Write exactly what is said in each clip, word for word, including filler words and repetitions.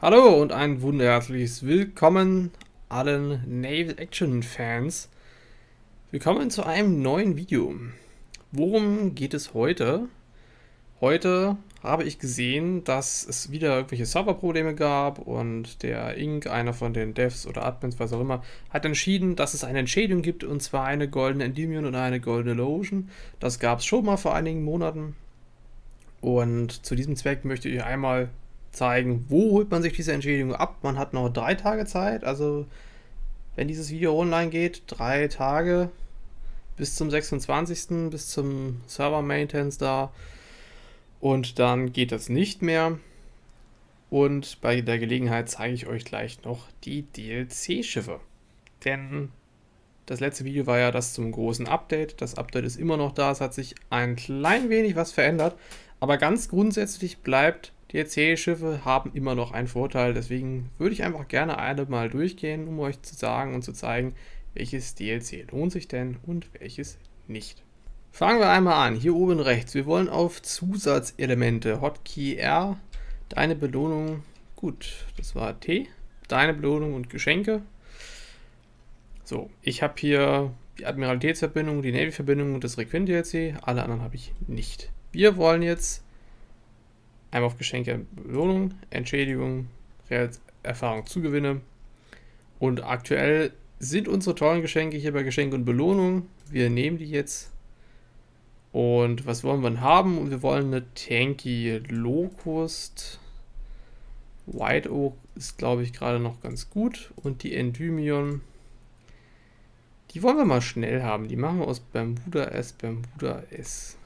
Hallo und ein wunderherzliches Willkommen allen Naval Action Fans. Willkommen zu einem neuen Video. Worum geht es heute? Heute habe ich gesehen, dass es wieder irgendwelche Serverprobleme gab und der Inc., einer von den Devs oder Admins, was auch immer, hat entschieden, dass es eine Entschädigung gibt, und zwar eine goldene Endymion und eine goldene Lotion. Das gab es schon mal vor einigen Monaten. Und zu diesem Zweck möchte ich einmal zeigen, wo holt man sich diese Entschädigung ab. Man hat noch drei Tage Zeit, also wenn dieses Video online geht, drei Tage bis zum sechsundzwanzigsten, bis zum Server Maintenance da, und dann geht das nicht mehr. Und bei der Gelegenheit zeige ich euch gleich noch die D L C-Schiffe, denn das letzte Video war ja das zum großen Update. Das Update ist immer noch da, es hat sich ein klein wenig was verändert, aber ganz grundsätzlich bleibt, D L C-Schiffe haben immer noch einen Vorteil. Deswegen würde ich einfach gerne alle mal durchgehen, um euch zu sagen und zu zeigen, welches D L C lohnt sich denn und welches nicht. Fangen wir einmal an, hier oben rechts. Wir wollen auf Zusatzelemente, Hotkey R, deine Belohnung, gut, das war T, deine Belohnung und Geschenke. So, ich habe hier die Admiralitätsverbindung, die Navy-Verbindung und das Requin-D L C, alle anderen habe ich nicht. Wir wollen jetzt einmal auf Geschenke, Belohnung, Entschädigung, Erfahrung, Zugewinne. Und aktuell sind unsere tollen Geschenke hier bei Geschenke und Belohnung. Wir nehmen die jetzt. Und was wollen wir denn haben? Und wir wollen eine Tanky Locust. White Oak ist, glaube ich, gerade noch ganz gut. Und die Endymion, die wollen wir mal schnell haben. Die machen wir aus Bermuda S, Bermuda S.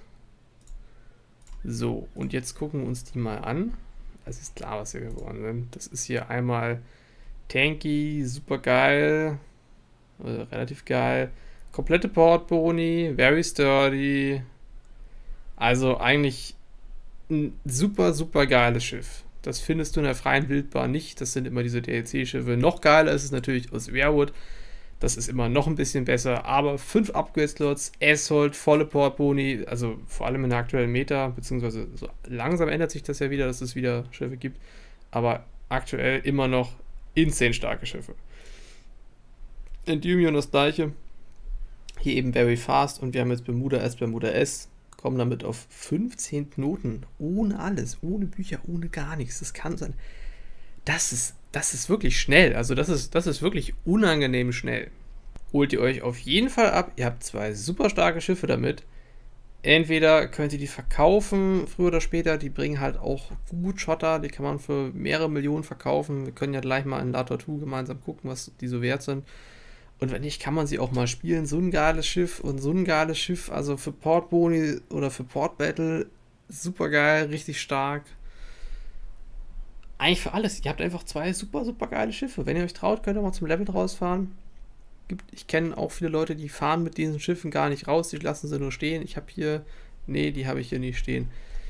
So, und jetzt gucken wir uns die mal an. Es ist klar, was wir geworden sind. Das ist hier einmal Tanky, super geil, also relativ geil. Komplette Portboni, very sturdy. Also eigentlich ein super, super geiles Schiff. Das findest du in der freien Wildbahn nicht. Das sind immer diese D L C-Schiffe. Noch geiler ist es natürlich aus Weirwood. Das ist immer noch ein bisschen besser, aber fünf Upgrade-Slots, Assault, volle Portboni, also vor allem in der aktuellen Meta, beziehungsweise so langsam ändert sich das ja wieder, dass es wieder Schiffe gibt, aber aktuell immer noch insane starke Schiffe. Endymion das gleiche, hier eben very fast, und wir haben jetzt Bermuda S, Bermuda S, kommen damit auf fünfzehn Knoten, ohne alles, ohne Bücher, ohne gar nichts. Das kann sein. Das ist, das ist wirklich schnell, also das ist, das ist wirklich unangenehm schnell. Holt ihr euch auf jeden Fall ab, ihr habt zwei super starke Schiffe damit. Entweder könnt ihr die verkaufen, früher oder später, die bringen halt auch gut Schotter, die kann man für mehrere Millionen verkaufen. Wir können ja gleich mal in Lator zwei gemeinsam gucken, was die so wert sind. Und wenn nicht, kann man sie auch mal spielen. So ein geiles Schiff und so ein geiles Schiff, also für Portboni oder für Port Battle, super geil, richtig stark. Eigentlich für alles. Ihr habt einfach zwei super, super geile Schiffe. Wenn ihr euch traut, könnt ihr mal zum Level draus fahren. Ich kenne auch viele Leute, die fahren mit diesen Schiffen gar nicht raus, die lassen sie nur stehen. Ich habe hier, nee, die habe ich hier nicht stehen.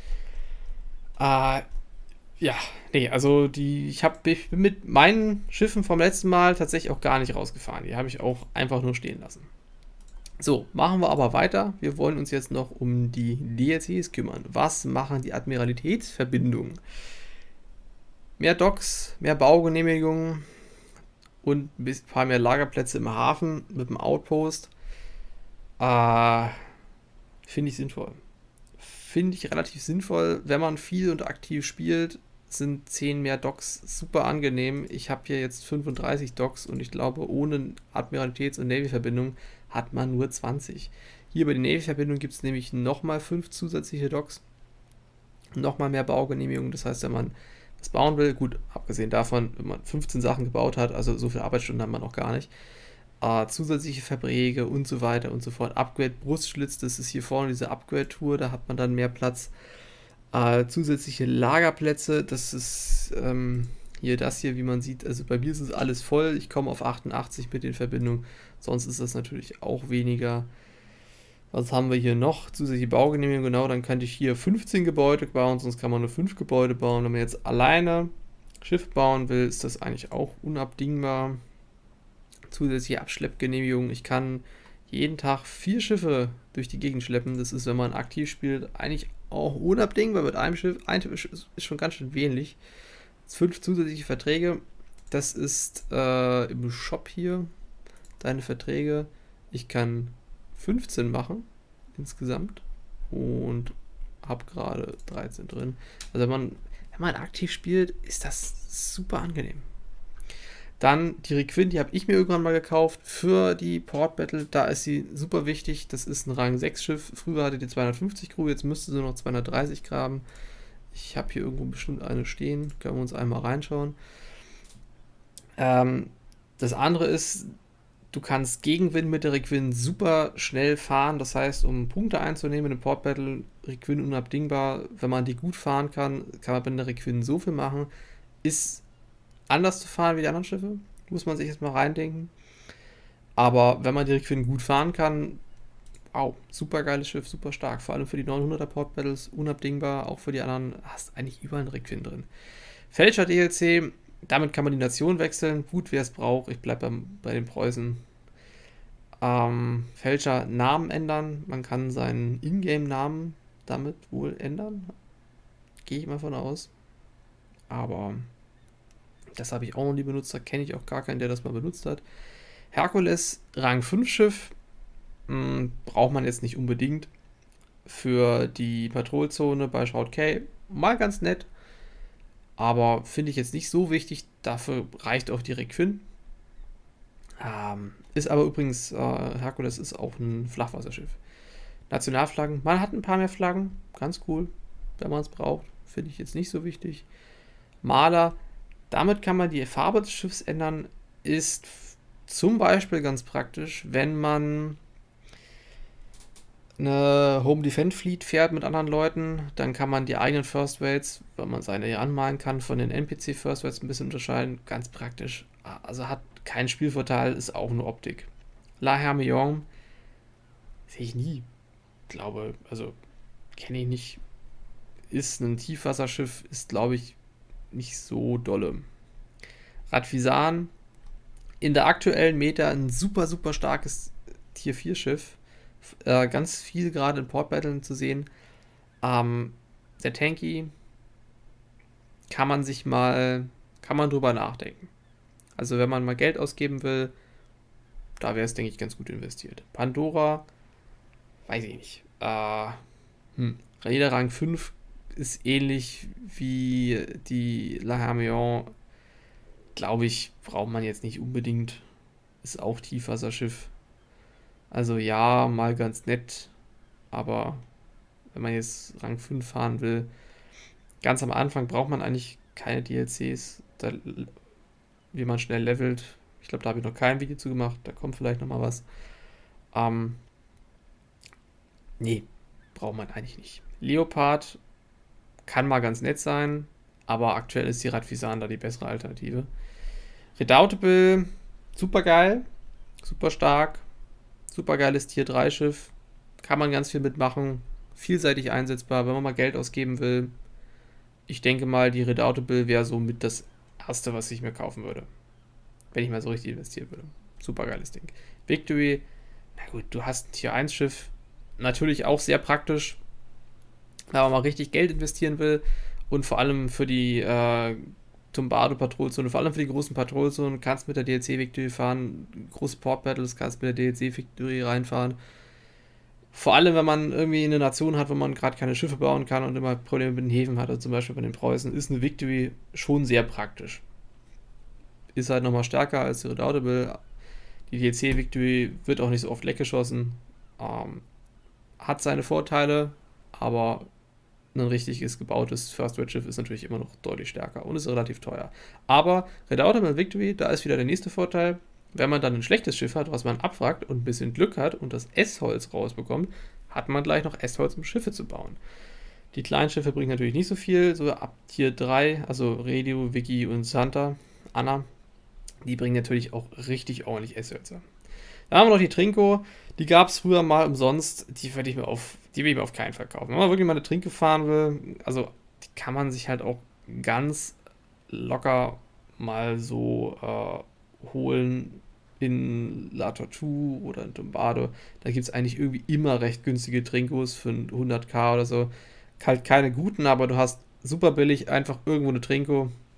Äh, ja, nee, also die, ich, hab, ich bin mit meinen Schiffen vom letzten Mal tatsächlich auch gar nicht rausgefahren. Die habe ich auch einfach nur stehen lassen. So, machen wir aber weiter. Wir wollen uns jetzt noch um die D L Cs kümmern. Was machen die Admiralitätsverbindungen? Mehr Docks, mehr Baugenehmigungen und ein paar mehr Lagerplätze im Hafen mit dem Outpost. Äh, Finde ich sinnvoll. Finde ich relativ sinnvoll, wenn man viel und aktiv spielt, sind zehn mehr Docks super angenehm. Ich habe hier jetzt fünfunddreißig Docks und ich glaube, ohne Admiralitäts- und Navy-Verbindung hat man nur zwanzig. Hier bei der Navy-Verbindung gibt es nämlich nochmal fünf zusätzliche Docks. Nochmal mehr Baugenehmigungen, das heißt, wenn man was bauen will, gut, abgesehen davon, wenn man fünfzehn Sachen gebaut hat, also so viele Arbeitsstunden hat man noch gar nicht, äh, zusätzliche Verbräge und so weiter und so fort. Upgrade Brustschlitz, das ist hier vorne diese Upgrade-Tour, da hat man dann mehr Platz. Äh, zusätzliche Lagerplätze, das ist ähm, hier das hier, wie man sieht, also bei mir ist es alles voll, ich komme auf achtundachtzig mit den Verbindungen, sonst ist das natürlich auch weniger. Was haben wir hier noch? Zusätzliche Baugenehmigung, genau, dann könnte ich hier fünfzehn Gebäude bauen, sonst kann man nur fünf Gebäude bauen. Wenn man jetzt alleine Schiff bauen will, ist das eigentlich auch unabdingbar. Zusätzliche Abschleppgenehmigung, ich kann jeden Tag vier Schiffe durch die Gegend schleppen. Das ist, wenn man aktiv spielt, eigentlich auch unabdingbar mit einem Schiff. Ein Schiff ist schon ganz schön wenig. fünf zusätzliche Verträge. Das ist äh, im Shop hier deine Verträge. Ich kann fünfzehn machen insgesamt und habe gerade dreizehn drin. Also wenn man, wenn man aktiv spielt, ist das super angenehm. Dann die Requin, die habe ich mir irgendwann mal gekauft für die Port Battle. Da ist sie super wichtig. Das ist ein Rang sechs Schiff. Früher hatte die zweihundertfünfzig Crew, jetzt müsste sie noch zweihundertdreißig graben. Ich habe hier irgendwo bestimmt eine stehen. Können wir uns einmal reinschauen. Ähm, das andere ist, du kannst Gegenwind mit der Requin super schnell fahren. Das heißt, um Punkte einzunehmen in Port Battle, Requin unabdingbar. Wenn man die gut fahren kann, kann man mit der Requin so viel machen. Ist anders zu fahren wie die anderen Schiffe. Muss man sich jetzt mal reindenken. Aber wenn man die Requin gut fahren kann, wow, super geiles Schiff, super stark. Vor allem für die neunhunderter Port Battles, unabdingbar. Auch für die anderen hast eigentlich überall eine Requin drin. Fälscher D L C, damit kann man die Nation wechseln. Gut, wer es braucht. Ich bleibe bei den Preußen. Ähm, Fälscher Namen ändern. Man kann seinen Ingame-Namen damit wohl ändern. Gehe ich mal von aus. Aber das habe ich auch noch nie benutzt. Da kenne ich auch gar keinen, der das mal benutzt hat. Herkules, Rang fünf Schiff. Hm, braucht man jetzt nicht unbedingt. Für die Patrolzone bei Shroud K. Mal ganz nett. Aber finde ich jetzt nicht so wichtig. Dafür reicht auch die Requin. Ähm, ist aber übrigens, äh, Herkules ist auch ein Flachwasserschiff. Nationalflaggen. Man hat ein paar mehr Flaggen. Ganz cool. Wenn man es braucht. Finde ich jetzt nicht so wichtig. Maler. Damit kann man die Farbe des Schiffs ändern, ist zum Beispiel ganz praktisch, wenn man eine Home Defense Fleet fährt mit anderen Leuten, dann kann man die eigenen First Rates, wenn man seine hier anmalen kann, von den N P C First Rates ein bisschen unterscheiden. Ganz praktisch. Also hat keinen Spielvorteil, ist auch nur Optik. La Hermione sehe ich nie. Glaube, also kenne ich nicht. Ist ein Tiefwasserschiff, ist glaube ich nicht so dolle. Radvisan, in der aktuellen Meta ein super, super starkes Tier vier Schiff. Äh, ganz viel gerade in Port Battlen zu sehen. Ähm, der Tanky kann man sich mal, kann man drüber nachdenken. Also wenn man mal Geld ausgeben will, da wäre es, denke ich, ganz gut investiert. Pandora, weiß ich nicht. Äh, hm. Jeder Rang fünf ist ähnlich wie die La Hermione. Glaube ich, braucht man jetzt nicht unbedingt. Ist auch Tiefwasserschiff. Also ja, mal ganz nett. Aber wenn man jetzt Rang fünf fahren will, ganz am Anfang braucht man eigentlich keine D L Cs. Da, wie man schnell levelt. Ich glaube, da habe ich noch kein Video zu gemacht. Da kommt vielleicht nochmal was. Ähm, nee, braucht man eigentlich nicht. Leopard kann mal ganz nett sein, aber aktuell ist die Radvisan da die bessere Alternative. Redoutable, super geil, super stark, super geiles Tier drei Schiff, kann man ganz viel mitmachen, vielseitig einsetzbar, wenn man mal Geld ausgeben will. Ich denke mal, die Redoutable wäre so mit das erste, was ich mir kaufen würde, wenn ich mal so richtig investieren würde. Super geiles Ding. Victory, na gut, du hast ein Tier eins Schiff, natürlich auch sehr praktisch, wenn man mal richtig Geld investieren will und vor allem für die äh, Tombardo-Patrolzone, vor allem für die großen Patrolzonen, kannst mit der D L C-Victory fahren, große Port-Battles, kannst mit der D L C-Victory reinfahren. Vor allem, wenn man irgendwie eine Nation hat, wo man gerade keine Schiffe bauen kann und immer Probleme mit den Häfen hat, also zum Beispiel bei den Preußen, ist eine Victory schon sehr praktisch. Ist halt nochmal stärker als die Redoutable. Die D L C-Victory wird auch nicht so oft leckgeschossen. Ähm, hat seine Vorteile, aber ein richtiges gebautes First-Rate-Schiff ist natürlich immer noch deutlich stärker und ist relativ teuer. Aber Redoutable Victory, da ist wieder der nächste Vorteil. Wenn man dann ein schlechtes Schiff hat, was man abfragt und ein bisschen Glück hat und das S-Holz rausbekommt, hat man gleich noch S-Holz, um Schiffe zu bauen. Die kleinen Schiffe bringen natürlich nicht so viel, so ab Tier drei, also Radio, Vicky und Santa, Anna, die bringen natürlich auch richtig ordentlich S-Hölzer. Dann haben wir noch die Trinko, die gab es früher mal umsonst, die werde ich mir auf, die will ich mir auf keinen Fall kaufen. Wenn man wirklich mal eine Trinke fahren will, also die kann man sich halt auch ganz locker mal so äh, holen in La Tortue oder in Tombardo. Da gibt es eigentlich irgendwie immer recht günstige Trinkos für hundert K oder so. Halt keine guten, aber du hast super billig einfach irgendwo eine Trinko.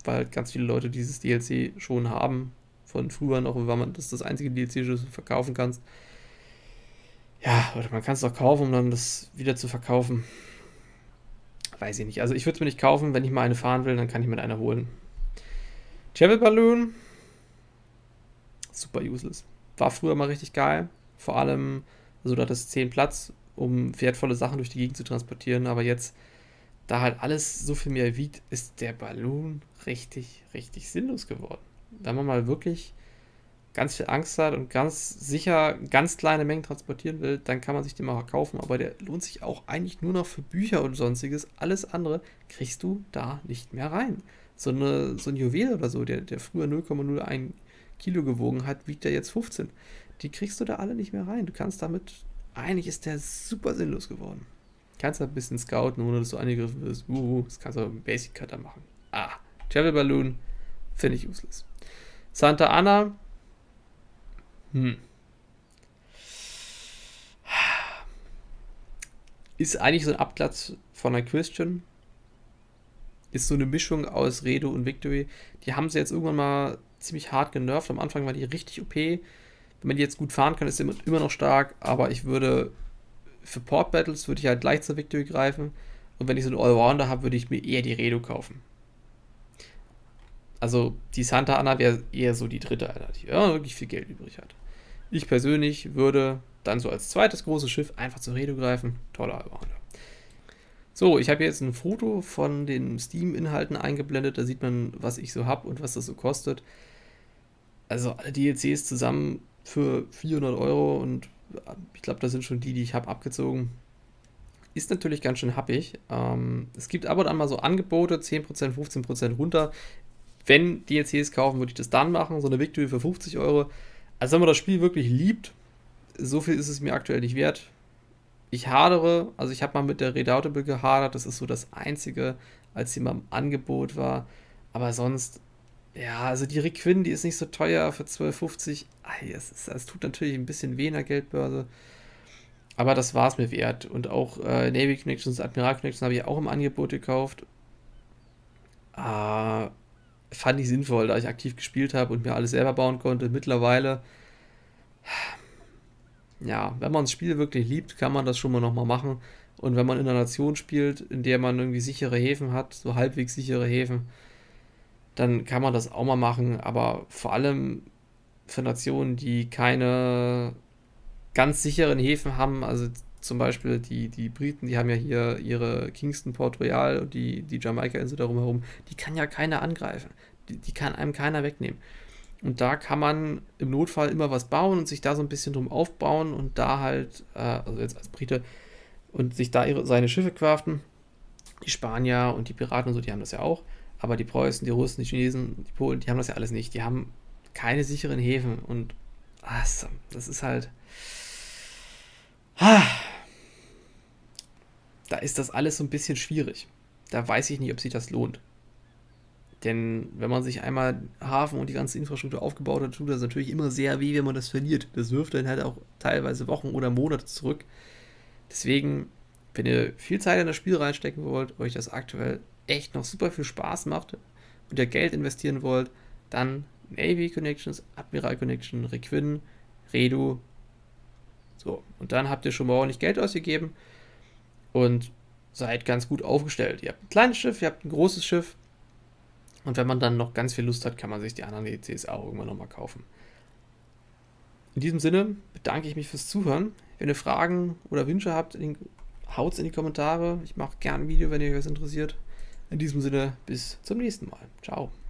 weil halt ganz viele Leute dieses D L C schon haben, von früher noch, weil man das ist das einzige D L C, das du verkaufen kannst. Ja, oder man kann es auch kaufen, um dann das wieder zu verkaufen. Weiß ich nicht. Also ich würde es mir nicht kaufen, wenn ich mal eine fahren will, dann kann ich mir eine holen. Travel Balloon. Super useless. War früher mal richtig geil. Vor allem, also da hat es zehn Platz, um wertvolle Sachen durch die Gegend zu transportieren. Aber jetzt, da halt alles so viel mehr wiegt, ist der Ballon richtig, richtig sinnlos geworden. Wenn man mal wirklich ganz viel Angst hat und ganz sicher ganz kleine Mengen transportieren will, dann kann man sich den mal kaufen, aber der lohnt sich auch eigentlich nur noch für Bücher und sonstiges. Alles andere kriegst du da nicht mehr rein. So, eine, so ein Juwel oder so, der, der früher null Komma null eins Kilo gewogen hat, wiegt der jetzt fünfzehn. Die kriegst du da alle nicht mehr rein. Du kannst damit, eigentlich ist der super sinnlos geworden. Kannst da ein bisschen scouten, ohne dass du angegriffen wirst. Uh, das kannst du mit Basic Cutter machen. Ah, Travel Balloon finde ich useless. Santa Ana. Hm. Ist eigentlich so ein Abklatsch von der Christian. Ist so eine Mischung aus Redo und Victory. Die haben sie jetzt irgendwann mal ziemlich hart genervt. Am Anfang war die richtig O P. Wenn man die jetzt gut fahren kann, ist sie immer noch stark. Aber ich würde für Port Battles würde ich halt gleich zur Victory greifen. Und wenn ich so einen Allrounder habe, würde ich mir eher die Redo kaufen. Also die Santa Ana wäre eher so die dritte Alternative, wenn man wirklich viel Geld übrig hat. Ich persönlich würde dann so als zweites großes Schiff einfach zur Redo greifen. Toller Allrounder. So, ich habe jetzt ein Foto von den Steam-Inhalten eingeblendet. Da sieht man, was ich so habe und was das so kostet. Also alle D L Cs zusammen für vierhundert Euro und ich glaube, da sind schon die, die ich habe, abgezogen. Ist natürlich ganz schön happig. Ähm, es gibt aber dann mal so Angebote, zehn Prozent, fünfzehn Prozent runter. Wenn D L Cs kaufen, würde ich das dann machen. So eine Victory für fünfzig Euro. Also wenn man das Spiel wirklich liebt, so viel ist es mir aktuell nicht wert. Ich hadere, also ich habe mal mit der Redoubtable gehadert, das ist so das Einzige, als sie mal im Angebot war. Aber sonst, ja, also die Requin, die ist nicht so teuer für zwölf fünfzig. Es, ist, es tut natürlich ein bisschen weh in der Geldbörse. Aber das war es mir wert. Und auch äh, Navy Connections, Admiral Connections habe ich auch im Angebot gekauft. Äh, fand ich sinnvoll, da ich aktiv gespielt habe und mir alles selber bauen konnte. Mittlerweile, ja, wenn man das Spiel wirklich liebt, kann man das schon mal nochmal machen. Und wenn man in einer Nation spielt, in der man irgendwie sichere Häfen hat, so halbwegs sichere Häfen, dann kann man das auch mal machen. Aber vor allem für Nationen, die keine ganz sicheren Häfen haben, also zum Beispiel die, die Briten, die haben ja hier ihre Kingston, Port Royal und die, die Jamaika-Insel darum herum, die kann ja keiner angreifen. Die, die kann einem keiner wegnehmen. Und da kann man im Notfall immer was bauen und sich da so ein bisschen drum aufbauen und da halt, äh, also jetzt als Brite, und sich da ihre, seine Schiffe craften. Die Spanier und die Piraten und so, die haben das ja auch. Aber die Preußen, die Russen, die Chinesen, die Polen, die haben das ja alles nicht. Die haben keine sicheren Häfen und ah, das ist halt... Ah, da ist das alles so ein bisschen schwierig. Da weiß ich nicht, ob sich das lohnt. Denn wenn man sich einmal Hafen und die ganze Infrastruktur aufgebaut hat, tut das natürlich immer sehr weh, wenn man das verliert. Das wirft dann halt auch teilweise Wochen oder Monate zurück. Deswegen, wenn ihr viel Zeit in das Spiel reinstecken wollt, euch das aktuell echt noch super viel Spaß macht und ihr Geld investieren wollt, dann Navy Connections, Admiral Connection, Requin, Redo. So, und dann habt ihr schon mal ordentlich Geld ausgegeben und seid ganz gut aufgestellt. Ihr habt ein kleines Schiff, ihr habt ein großes Schiff. Und wenn man dann noch ganz viel Lust hat, kann man sich die anderen D L Cs auch irgendwann nochmal kaufen. In diesem Sinne bedanke ich mich fürs Zuhören. Wenn ihr Fragen oder Wünsche habt, haut's in die Kommentare. Ich mache gerne ein Video, wenn euch was interessiert. In diesem Sinne, bis zum nächsten Mal. Ciao.